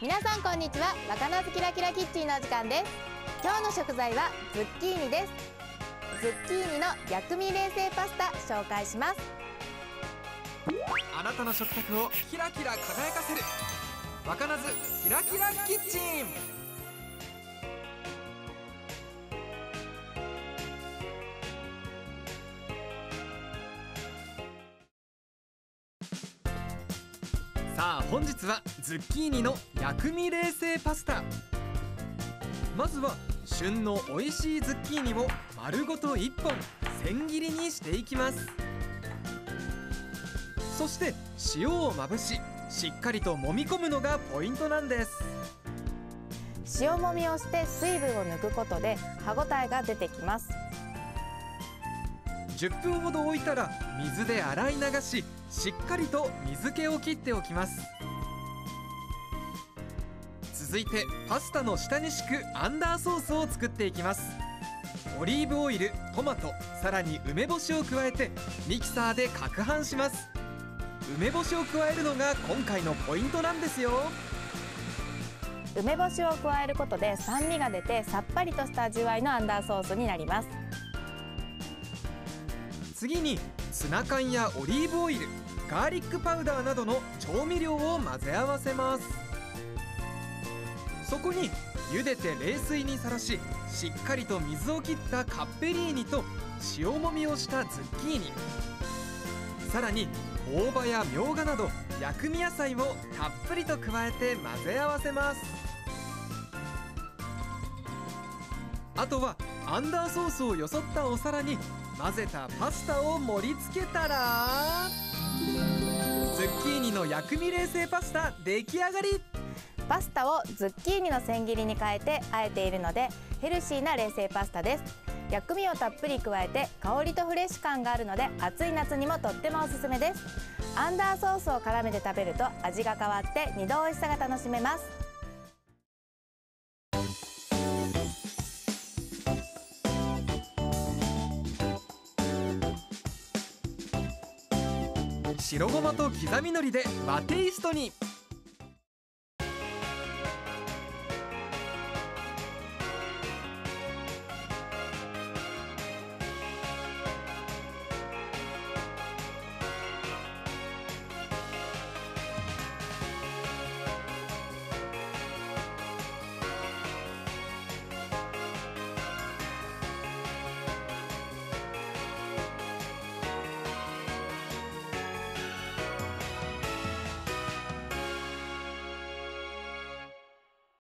皆さんこんにちは。若菜ズキラキラキッチンのお時間です。今日の食材はズッキーニです。ズッキーニの薬味冷製パスタ紹介します。 あなたの食卓をキラキラ輝かせる若菜ズキラキラキッチン。さあ本日はズッキーニの薬味冷製パスタ。まずは旬の美味しいズッキーニを丸ごと1本千切りにしていきます。そして塩をまぶし、しっかりと揉み込むのがポイントなんです。 塩もみをして水分を抜くことで歯ごたえが出てきます。 10分ほど置いたら水で洗い流し、しっかりと水気を切っておきます。続いてパスタの下に敷くアンダーソースを作っていきます。オリーブオイル、トマト、さらに梅干しを加えてミキサーで攪拌します。梅干しを加えるのが今回のポイントなんですよ。 梅干しを加えることで酸味が出てさっぱりとした味わいのアンダーソースになります。 次にツナ缶やオリーブオイル、ガーリックパウダーなどの調味料を混ぜ合わせます。そこに茹でて冷水にさらし、しっかりと水を切ったカッペリーニと塩もみをしたズッキーニ、さらに大葉やみょうがなど薬味野菜をたっぷりと加えて混ぜ合わせます。あとはアンダーソースをよそったお皿に混ぜたパスタを盛り付けたらズッキーニの薬味冷製パスタ出来上がり。 パスタをズッキーニの千切りに変えて和えているのでヘルシーな冷製パスタです。薬味をたっぷり加えて香りとフレッシュ感があるので暑い夏にもとってもおすすめです。アンダーソースを絡めて食べると味が変わって2度美味しさが楽しめます。 白ごまと刻みのりで和テイストに。